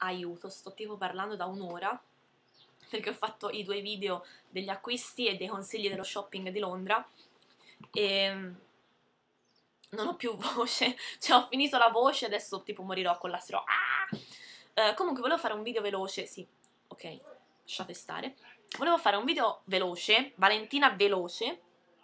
aiuto, sto tipo parlando da un'ora, perché ho fatto i 2 video degli acquisti e dei consigli dello shopping di Londra, e non ho più voce, cioè ho finito la voce, adesso tipo morirò, collasserò. Comunque volevo fare un video veloce, sì, ok, lasciate stare. Volevo fare un video veloce, Valentina veloce,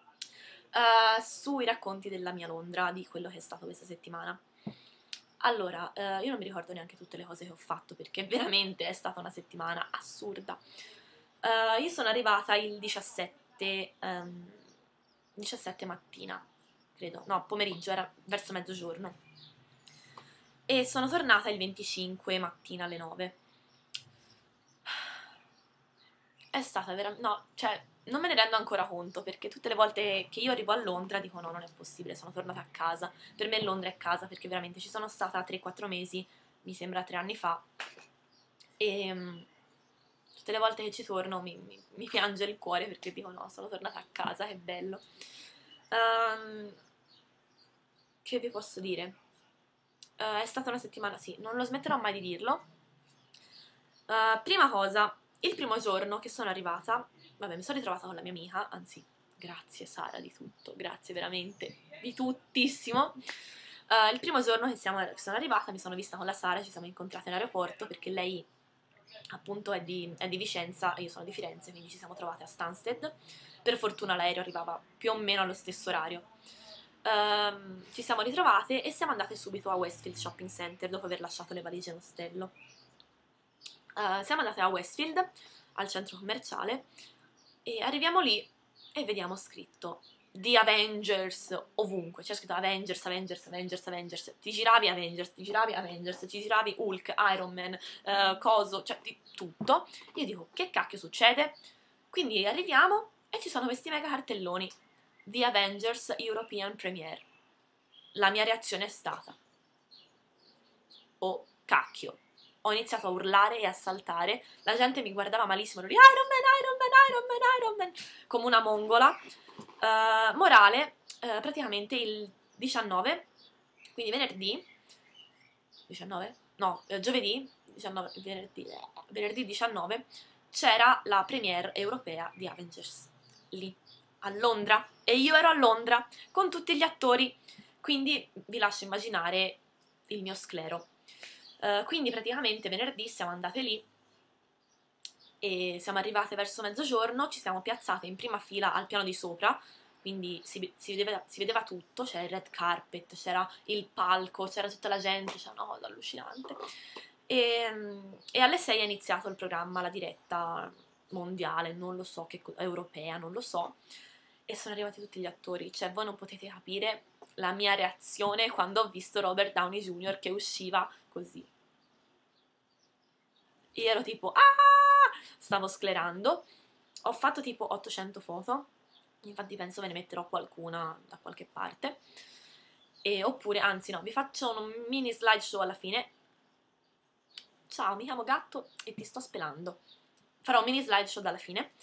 sui racconti della mia Londra, di quello che è stato questa settimana. Allora, io non mi ricordo neanche tutte le cose che ho fatto, perché veramente è stata una settimana assurda. Io sono arrivata il 17 mattina, credo, no, pomeriggio, era verso mezzogiorno, e sono tornata il 25 mattina alle 9. È stata veramente, no, cioè, non me ne rendo ancora conto, perché tutte le volte che io arrivo a Londra dico no, non è possibile, sono tornata a casa. Per me Londra è casa, perché veramente ci sono stata 3-4 mesi, mi sembra 3 anni fa, e tutte le volte che ci torno mi piange il cuore, perché dico no, sono tornata a casa, che bello. Che vi posso dire? È stata una settimana, sì, non lo smetterò mai di dirlo. Prima cosa, il primo giorno che sono arrivata, vabbè, mi sono ritrovata con la mia amica, anzi, grazie Sara di tutto, grazie veramente di tuttissimo. Il primo giorno che sono arrivata mi sono vista con la Sara, ci siamo incontrate in aeroporto, perché lei appunto è di Vicenza e io sono di Firenze, quindi ci siamo trovate a Stansted. Per fortuna l'aereo arrivava più o meno allo stesso orario. Ci siamo ritrovate e siamo andate subito a Westfield Shopping Center dopo aver lasciato le valigie in ostello. Siamo andate a Westfield, al centro commerciale, e arriviamo lì e vediamo scritto The Avengers ovunque, c'è scritto Avengers, Avengers, Avengers, Avengers, ti giravi Avengers, ti giravi Avengers, ti giravi Hulk, Iron Man, coso, cioè di tutto. Io dico, che cacchio succede? Quindi arriviamo e ci sono questi mega cartelloni, The Avengers European Premiere. La mia reazione è stata, oh cacchio. Ho iniziato a urlare e a saltare, la gente mi guardava malissimo, Iron Man, Iron Man, Iron Man, Iron Man, come una mongola. Morale, praticamente il 19, quindi venerdì, 19? No, giovedì, 19, venerdì 19, c'era la premiere europea di Avengers, lì, a Londra, e io ero a Londra, con tutti gli attori, quindi vi lascio immaginare il mio sclero. Quindi praticamente venerdì siamo andate lì e siamo arrivate verso mezzogiorno, ci siamo piazzate in prima fila al piano di sopra, quindi si vedeva tutto, c'era il red carpet, c'era il palco, c'era tutta la gente, c'era una cosa allucinante. E alle 6 è iniziato il programma, la diretta mondiale, non lo so, europea, non lo so, e sono arrivati tutti gli attori, cioè voi non potete capire la mia reazione quando ho visto Robert Downey Jr. che usciva così. Io ero tipo, stavo sclerando, ho fatto tipo 800 foto, infatti penso ve ne metterò qualcuna da qualche parte, oppure, anzi no, vi faccio un mini slideshow alla fine. Ciao, mi chiamo Gatto e ti sto spelando. Farò un mini slideshow dalla fine,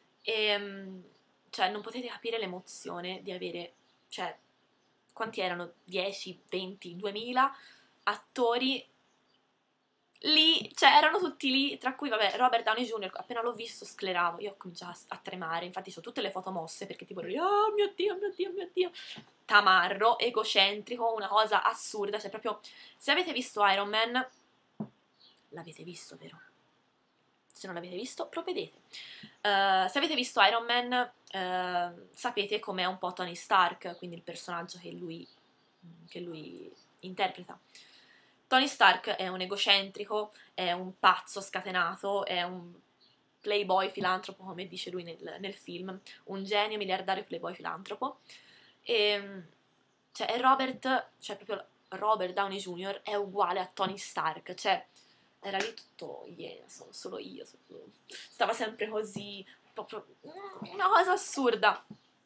cioè non potete capire l'emozione di avere, cioè, quanti erano? 10, 20, 2000 attori lì, cioè erano tutti lì, tra cui vabbè Robert Downey Jr. Appena l'ho visto scleravo, io ho cominciato a tremare, infatti ho tutte le foto mosse perché tipo oh mio Dio, mio Dio, mio Dio, tamarro, egocentrico, una cosa assurda, cioè proprio, se avete visto Iron Man, l'avete visto vero? Se non l'avete visto, provvedete. Se avete visto Iron Man, sapete com'è un po' Tony Stark, quindi il personaggio che lui interpreta. Tony Stark è un egocentrico, è un pazzo scatenato, è un playboy filantropo, come dice lui nel film, un genio miliardario playboy filantropo. E cioè, proprio Robert Downey Jr. è uguale a Tony Stark, cioè era lì tutto, sono solo io, stava sempre così, proprio una cosa assurda.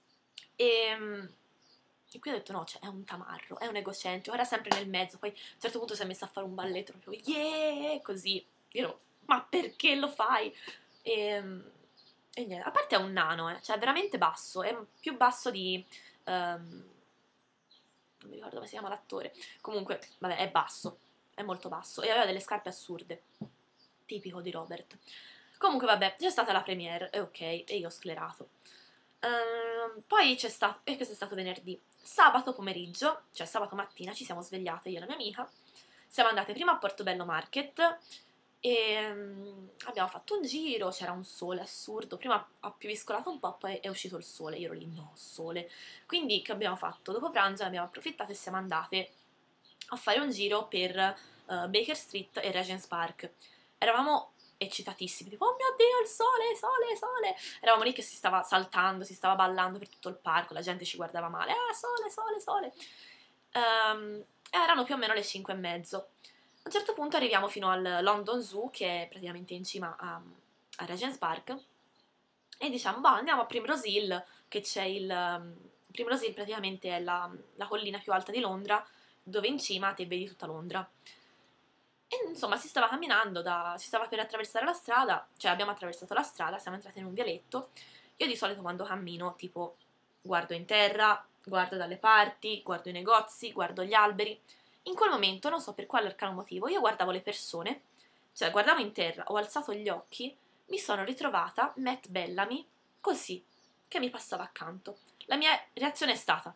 E qui ho detto no, cioè è un tamarro, è un egocentrico, era sempre nel mezzo, poi a un certo punto si è messo a fare un balletto proprio yeah, così, io ma perché lo fai? E niente, a parte è un nano, cioè è veramente basso, è più basso di non mi ricordo come si chiama l'attore, comunque vabbè è basso, è molto basso, e aveva delle scarpe assurde, tipico di Robert. Comunque vabbè, c'è stata la premiere, e ok, e io ho sclerato. Poi c'è stato, e questo è stato venerdì. Sabato pomeriggio, cioè sabato mattina, ci siamo svegliate io e la mia amica, siamo andate prima a Portobello Market e abbiamo fatto un giro, c'era un sole assurdo, prima ho pioviscolato un po', poi è uscito il sole, io ero lì, no, sole. Quindi che abbiamo fatto? Dopo pranzo abbiamo approfittato e siamo andate a fare un giro per Baker Street e Regent's Park. Eravamo eccitatissimi, tipo, oh mio Dio, il sole, sole, sole! Eravamo lì che si stava saltando, si stava ballando per tutto il parco, la gente ci guardava male, ah, sole, sole, sole! Erano più o meno le 5:30. A un certo punto arriviamo fino al London Zoo, che è praticamente in cima a Regent's Park, e diciamo, boh, andiamo a Primrose Hill, che c'è Primrose Hill praticamente è la collina più alta di Londra, dove in cima te vedi tutta Londra. E insomma si stava camminando, si stava per attraversare la strada, cioè abbiamo attraversato la strada, siamo entrati in un vialetto. Io di solito quando cammino, tipo, guardo in terra, guardo dalle parti, guardo i negozi, guardo gli alberi. In quel momento, non so per quale arcano motivo, io guardavo le persone, cioè guardavo in terra, ho alzato gli occhi, mi sono ritrovata Matt Bellamy, così, che mi passava accanto. La mia reazione è stata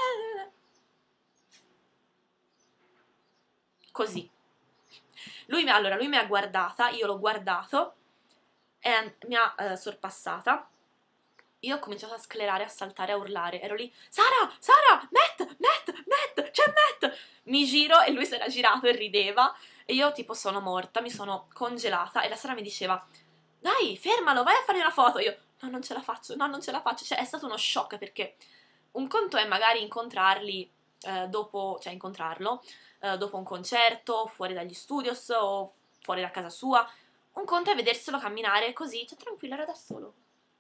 così. Allora, lui mi ha guardata, io l'ho guardato e mi ha sorpassata. Io ho cominciato a sclerare, a saltare, a urlare. Ero lì, Sara, Sara, Matt, Matt, Matt, c'è Matt! Mi giro e lui si era girato e rideva. E io tipo sono morta, mi sono congelata e la Sara mi diceva, dai, fermalo, vai a fare una foto. Io, no, non ce la faccio, no, non ce la faccio. Cioè, è stato uno shock perché un conto è magari incontrarli dopo, cioè incontrarlo dopo un concerto, fuori dagli studios o fuori da casa sua. Un conto è vederselo camminare così, cioè tranquillo, era da solo.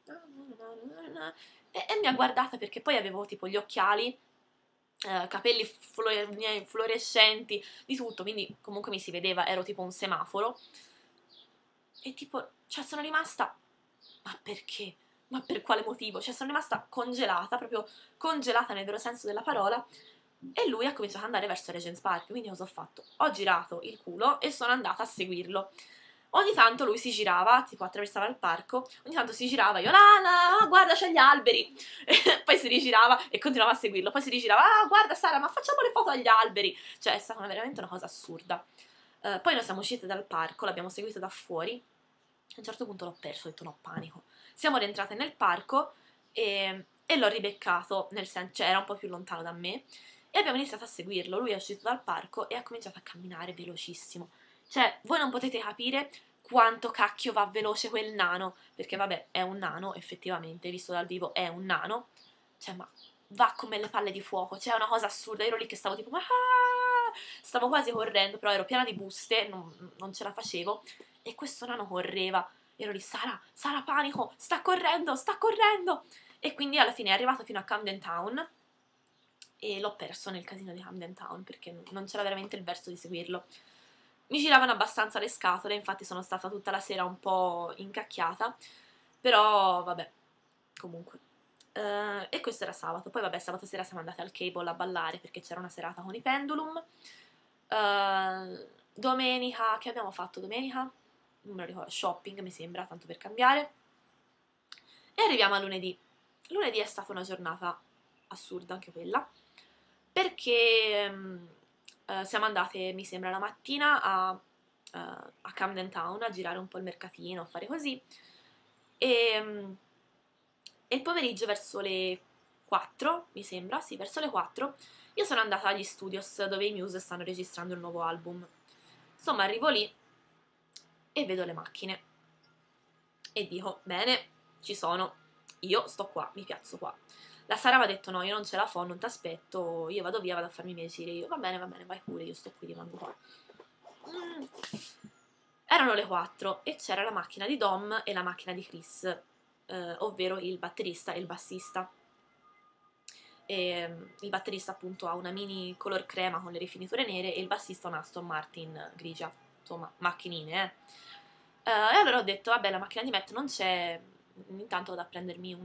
E mi ha guardata perché poi avevo tipo gli occhiali, capelli fluorescenti, di tutto, quindi comunque mi si vedeva, ero tipo un semaforo. E tipo, cioè sono rimasta, ma perché? Ma per quale motivo? Cioè sono rimasta congelata, proprio congelata nel vero senso della parola. E lui ha cominciato ad andare verso Regent's Park, quindi cosa ho fatto? Ho girato il culo e sono andata a seguirlo. Ogni tanto lui si girava, tipo attraversava il parco, ogni tanto si girava, io, Lana, guarda c'è gli alberi, e poi si rigirava e continuava a seguirlo, poi si rigirava, ah guarda Sara, ma facciamo le foto agli alberi, cioè è stata veramente una cosa assurda. Poi noi siamo uscite dal parco, l'abbiamo seguito da fuori, a un certo punto l'ho perso, ho detto no, panico. Siamo rientrate nel parco e l'ho ribeccato, nel senso, cioè era un po' più lontano da me, e abbiamo iniziato a seguirlo. Lui è uscito dal parco e ha cominciato a camminare velocissimo. Cioè, voi non potete capire quanto cacchio va veloce quel nano, perché vabbè, è un nano, effettivamente, visto dal vivo è un nano, cioè, ma va come le palle di fuoco, cioè è una cosa assurda, io ero lì che stavo tipo, stavo quasi correndo, però ero piena di buste, non ce la facevo, e questo nano correva, ero lì, Sara, Sara, panico, sta correndo, e quindi alla fine è arrivato fino a Camden Town, e l'ho perso nel casino di Camden Town, perché non c'era veramente il verso di seguirlo. Mi giravano abbastanza le scatole, infatti sono stata tutta la sera un po' incacchiata, però vabbè, comunque. E questo era sabato, poi vabbè, sabato sera siamo andate al Cable a ballare perché c'era una serata con i Pendulum. Domenica, che abbiamo fatto domenica? Non me lo ricordo, shopping mi sembra, tanto per cambiare. E arriviamo a lunedì. Lunedì è stata una giornata assurda anche quella, perché siamo andate, mi sembra, la mattina a Camden Town a girare un po' il mercatino, a fare così, e il pomeriggio verso le 4, mi sembra, sì, verso le 4, io sono andata agli studios dove i Muse stanno registrando il nuovo album. Insomma, arrivo lì e vedo le macchine e dico, bene, ci sono, io sto qua, mi piazzo qua. La Sara mi ha detto, no, io non ce la fo, non ti aspetto, io vado via, vado a farmi i miei giri. Io, va bene, vai pure, io sto qui, rimango qua. Erano le 4 e c'era la macchina di Dom e la macchina di Chris, ovvero il batterista e il bassista. Il batterista appunto ha una mini color crema con le rifiniture nere e il bassista una Aston Martin grigia, insomma, macchinine, e allora ho detto, vabbè, la macchina di Matt non c'è, intanto vado a prendermi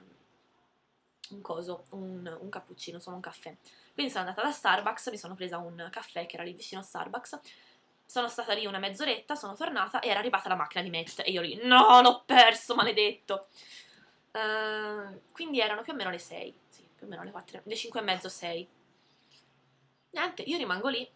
un cappuccino, insomma un caffè. Quindi sono andata da Starbucks, mi sono presa un caffè che era lì vicino a Starbucks, sono stata lì una mezz'oretta, sono tornata e era arrivata la macchina di Matt e io lì, no, l'ho perso, maledetto. Quindi erano più o meno le 6, sì, più o meno le 4, le 5 e mezzo, 6. Niente, io rimango lì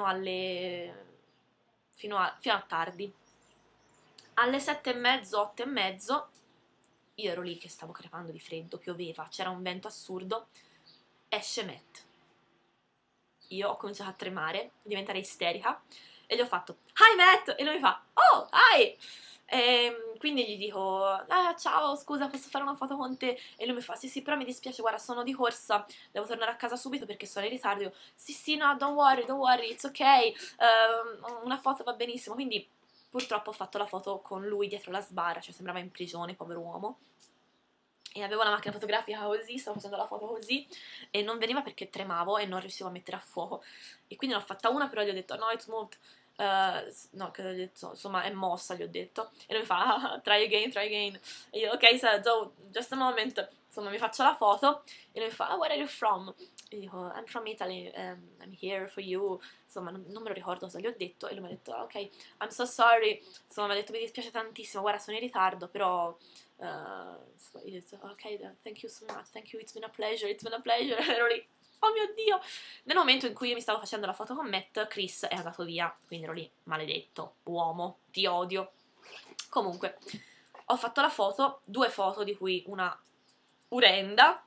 fino a tardi. Alle 7 e mezzo, 8 e mezzo, io ero lì che stavo crepando di freddo, pioveva, c'era un vento assurdo, esce Matt. Io ho cominciato a tremare, a diventare isterica, e gli ho fatto, hi Matt! E lui mi fa, oh, hi! E quindi gli dico, ciao, scusa, posso fare una foto con te? E lui mi fa, sì, sì, però mi dispiace, guarda, sono di corsa, devo tornare a casa subito perché sono in ritardo. Io, sì, sì, no, don't worry, it's ok, una foto va benissimo. Quindi purtroppo ho fatto la foto con lui dietro la sbarra, cioè sembrava in prigione, povero uomo. E avevo la macchina fotografica così, stavo facendo la foto così, e non veniva perché tremavo e non riuscivo a mettere a fuoco. E quindi ne ho fatta una, però gli ho detto, no, it's moved. No, che ho detto, insomma, è mossa, gli ho detto. E lui mi fa, try again. E io, ok, so, just a moment. Insomma, mi faccio la foto, e lui mi fa, where are you from? E io dico, I'm from Italy, I'm here for you. Insomma, non me lo ricordo cosa gli ho detto, e lui mi ha detto, ok, I'm so sorry. Insomma, mi ha detto, mi dispiace tantissimo, guarda, sono in ritardo, però... so io ho detto, ok, thank you so much, thank you, it's been a pleasure. Ero lì, oh mio Dio. Nel momento in cui io mi stavo facendo la foto con Matt, Chris è andato via, quindi ero lì, maledetto uomo, ti odio. Comunque, ho fatto la foto, 2 foto, di cui una orrenda,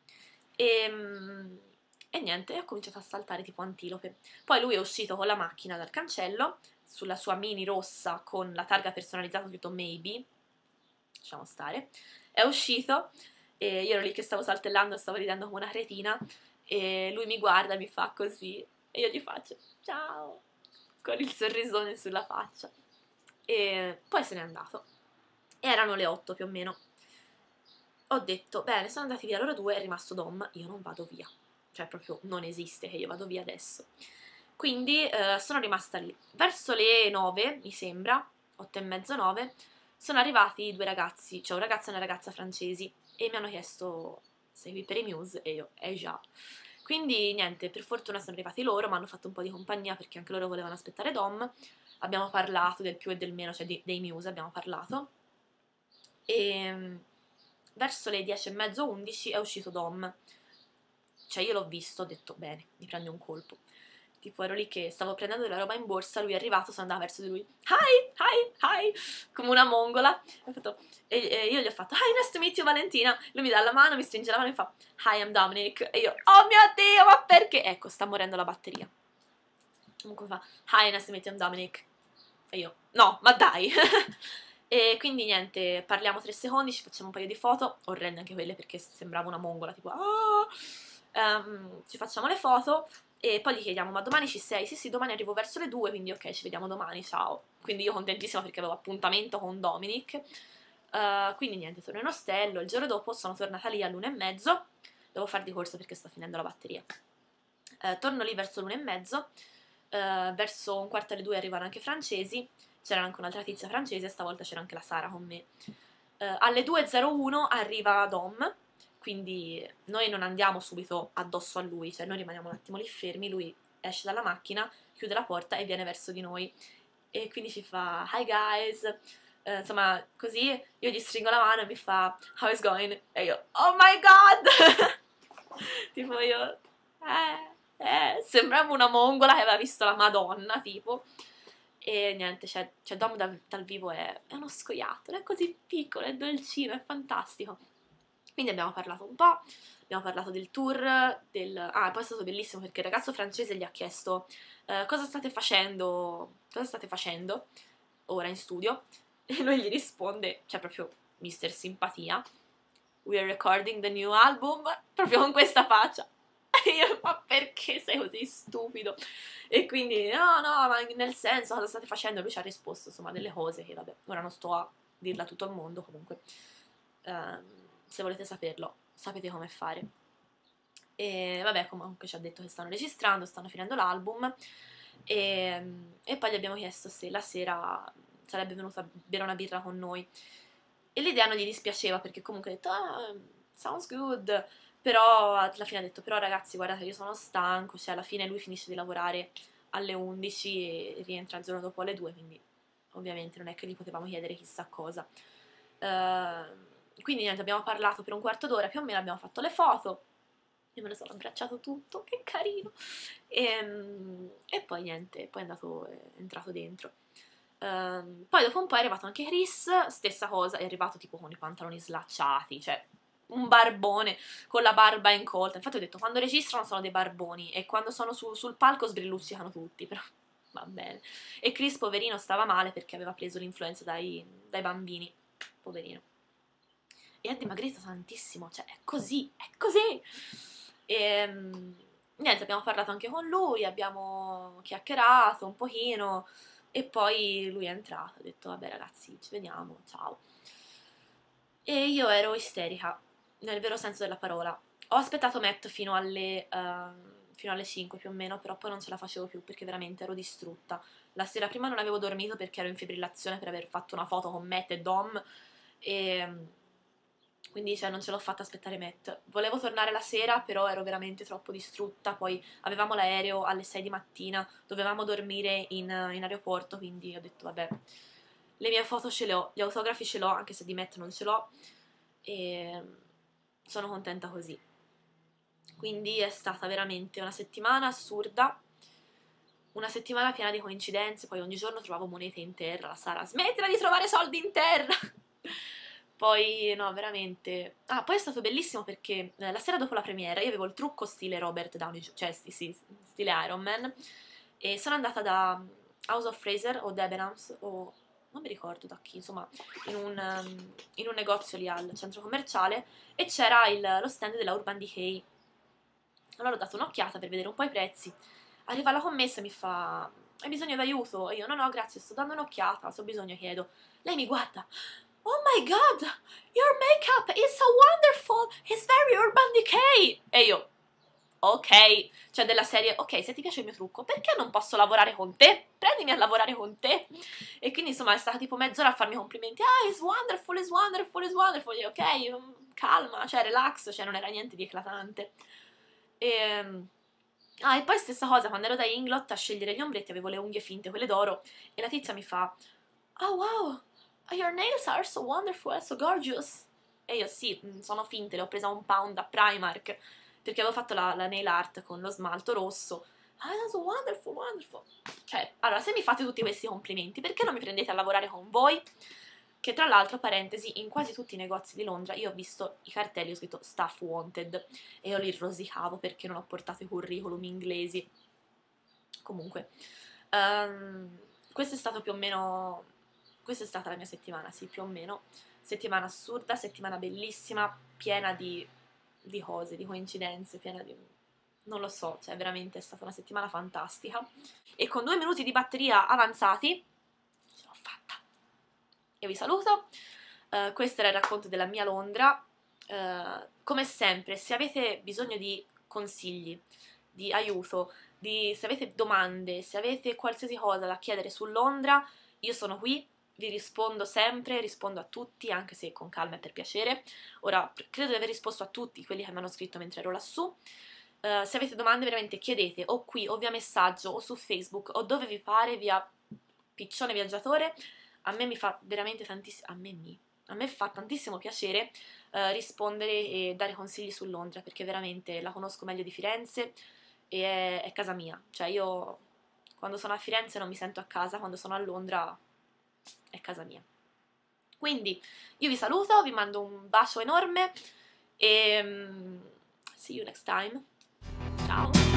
e niente, ho cominciato a saltare tipo antilope. Poi lui è uscito con la macchina dal cancello, sulla sua mini rossa con la targa personalizzata scritto Maybe, lasciamo stare, è uscito e io ero lì che stavo saltellando, stavo ridendo come una cretina, e lui mi guarda, mi fa così e io gli faccio ciao con il sorrisone sulla faccia, e poi se n'è andato. Erano le 8 più o meno. Ho detto, bene, sono andati via loro due, è rimasto Dom, io non vado via, cioè proprio non esiste che io vado via adesso. Quindi sono rimasta lì. Verso le 9, mi sembra, 8 e mezzo, 9, sono arrivati 2 ragazzi, cioè un ragazzo e una ragazza francesi, e mi hanno chiesto, sei qui per i Muse? E io, già. Quindi niente, per fortuna sono arrivati loro, mi hanno fatto un po' di compagnia perché anche loro volevano aspettare Dom, abbiamo parlato del più e del meno, cioè dei Muse abbiamo parlato, e verso le 10 e mezzo, 11 è uscito Dom. Cioè io l'ho visto, ho detto bene, mi prende un colpo. Tipo ero lì che stavo prendendo della roba in borsa, lui è arrivato, sono andata verso di lui, hi, come una mongola, e io gli ho fatto, hi, nice to meet you Valentina, lui mi dà la mano, mi stringe la mano e mi fa, hi, I'm Dominic, e io, oh mio Dio, ma perché? Ecco, sta morendo la batteria. Comunque fa, hi, nice to meet you, I'm Dominic, e io, no, ma dai. E quindi niente, parliamo 3 secondi, ci facciamo un paio di foto, orrende anche quelle perché sembrava una mongola, tipo, ci facciamo le foto, e poi gli chiediamo, ma domani ci sei? Sì, sì, domani arrivo verso le 2, quindi ok, ci vediamo domani, ciao. Quindi io contentissima perché avevo appuntamento con Dominic. Quindi niente, torno in ostello, il giorno dopo sono tornata lì all'1 e mezzo, devo far di corsa perché sta finendo la batteria. Torno lì verso l'1 e mezzo, verso un quarto alle 2 arrivano anche i francesi, c'era anche un'altra tizia francese, stavolta c'era anche la Sara con me. Alle 2:01 arriva Dom, quindi noi non andiamo subito addosso a lui, cioè noi rimaniamo un attimo lì fermi, lui esce dalla macchina, chiude la porta e viene verso di noi. E quindi ci fa, hi guys, insomma, così io gli stringo la mano e mi fa, how is going? E io, oh my god! Tipo io, sembrava una mongola che aveva visto la Madonna, tipo. E niente, cioè Dom dal vivo è uno scoiattolo, è così piccolo, è dolcino, è fantastico. Quindi abbiamo parlato un po', abbiamo parlato del tour, poi è stato bellissimo perché il ragazzo francese gli ha chiesto cosa state facendo ora in studio, e lui gli risponde, cioè proprio Mister Simpatia, we are recording the new album, proprio con questa faccia. E io, ma perché sei così stupido? E quindi, no, ma nel senso, cosa state facendo? Lui ci ha risposto, insomma, delle cose che, vabbè, ora non sto a dirla a tutto il mondo, comunque, se volete saperlo, sapete come fare. E vabbè, comunque ci ha detto che stanno registrando, stanno finendo l'album, e poi gli abbiamo chiesto se la sera sarebbe venuta a bere una birra con noi. E l'idea non gli dispiaceva perché comunque ha detto, sounds good, però alla fine ha detto, però ragazzi guardate io sono stanco, cioè alla fine lui finisce di lavorare alle 11 e rientra il giorno dopo alle 2, quindi ovviamente non è che gli potevamo chiedere chissà cosa. Quindi niente, abbiamo parlato per un quarto d'ora più o meno, abbiamo fatto le foto, io me lo sono abbracciato tutto, che carino, e poi niente, poi è entrato dentro. Poi dopo un po' è arrivato anche Chris, stessa cosa, è arrivato tipo con i pantaloni slacciati, cioè un barbone con la barba incolta. Infatti ho detto, quando registrano sono dei barboni e quando sono sul palco sbrilluccicano tutti, però va bene. E Chris, poverino, stava male perché aveva preso l'influenza dai bambini, poverino. E è dimagrito tantissimo, cioè è così, è così! E niente, abbiamo parlato anche con lui, abbiamo chiacchierato un pochino e poi lui è entrato, ha detto vabbè ragazzi ci vediamo, ciao. E io ero isterica, nel vero senso della parola. Ho aspettato Matt fino alle 5 più o meno, però poi non ce la facevo più perché veramente ero distrutta. La sera prima non avevo dormito perché ero in fibrillazione per aver fatto una foto con Matt e Dom e quindi cioè, non ce l'ho fatta aspettare Matt. Volevo tornare la sera, però ero veramente troppo distrutta. Poi avevamo l'aereo alle 6 di mattina, dovevamo dormire in aeroporto, quindi ho detto vabbè, le mie foto ce le ho, gli autografi ce l'ho, anche se di Matt non ce l'ho, e sono contenta così. Quindi è stata veramente una settimana assurda, una settimana piena di coincidenze. Poi ogni giorno trovavo monete in terra, la Sara smettila di trovare soldi in terra. Poi no, veramente. Ah, poi è stato bellissimo perché la sera dopo la premiera io avevo il trucco stile Robert Downey, cioè sì, stile Iron Man, e sono andata da House of Fraser o Debenhams o non mi ricordo da chi, insomma, in un negozio lì al centro commerciale e c'era lo stand della Urban Decay. Allora ho dato un'occhiata per vedere un po' i prezzi. Arriva la commessa e mi fa: hai bisogno d'aiuto? E io: no, grazie, sto dando un'occhiata, se ho bisogno chiedo. Lei mi guarda: oh my god, your makeup is so wonderful, it's very Urban Decay. E io: ok, cioè della serie, ok, se ti piace il mio trucco, perché non posso lavorare con te? Prendimi a lavorare con te. E quindi insomma è stata tipo mezz'ora a farmi complimenti. Ah, it's wonderful, it's wonderful, it's wonderful. E io, ok, calma, cioè relax, cioè non era niente di eclatante. E poi stessa cosa, quando ero da Inglot a scegliere gli ombretti avevo le unghie finte, quelle d'oro, e la tizia mi fa: oh wow, your nails are so wonderful, so gorgeous. E io: sì, sono finte, le ho presa £1 da Primark perché avevo fatto la nail art con lo smalto rosso. Ah, that's wonderful, wonderful. Cioè, allora, se mi fate tutti questi complimenti, perché non mi prendete a lavorare con voi? Che tra l'altro, parentesi, in quasi tutti i negozi di Londra io ho visto i cartelli, ho scritto staff wanted e io li rosicavo perché non ho portato i curriculum inglesi. Comunque, questo è stato più o meno, questa è stata la mia settimana, sì, più o meno. Settimana assurda, settimana bellissima, piena di cose, di coincidenze, piena di... non lo so, cioè veramente è stata una settimana fantastica. E con 2 minuti di batteria avanzati, ce l'ho fatta. Io vi saluto, questo era il racconto della mia Londra. Come sempre, se avete bisogno di consigli, di aiuto, se avete domande, se avete qualsiasi cosa da chiedere su Londra, io sono qui, vi rispondo sempre, rispondo a tutti, anche se con calma e per piacere. Ora, credo di aver risposto a tutti quelli che mi hanno scritto mentre ero lassù. Se avete domande veramente chiedete o qui o via messaggio o su Facebook o dove vi pare, via Piccione Viaggiatore. A me mi fa veramente tantissimo, a me fa tantissimo piacere rispondere e dare consigli su Londra, perché veramente la conosco meglio di Firenze e è casa mia. Cioè io quando sono a Firenze non mi sento a casa, quando sono a Londra è casa mia. Quindi io vi saluto, vi mando un bacio enorme e see you next time. Ciao!